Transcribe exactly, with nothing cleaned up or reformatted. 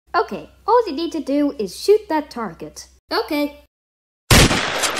Okay, all you need to do is shoot that target. Okay.